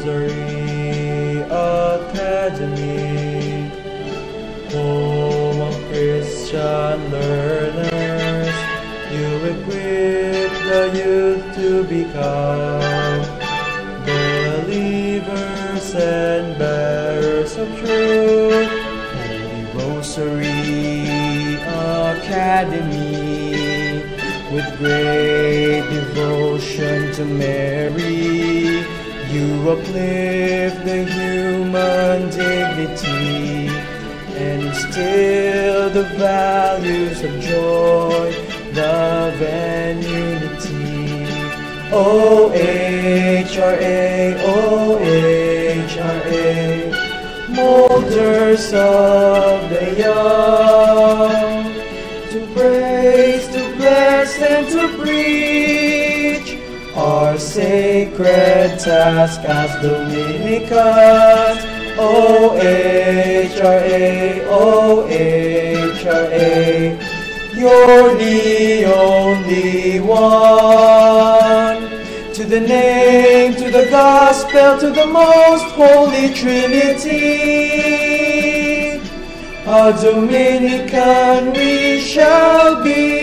Rosary Academy, home of Christian learners. You equip the youth to become believers and bearers of truth. Holy Rosary Academy, with great devotion to Mary, you uplift the human dignity and instill the values of joy, love, and unity. O-H-R-A, O-H-R-A, molders of the young, to praise, to bless, and to preach our sacred task as Dominicans. O-H-R-A, O-H-R-A, you're the only one. To the name, to the gospel, to the most holy Trinity, a Dominican we shall be.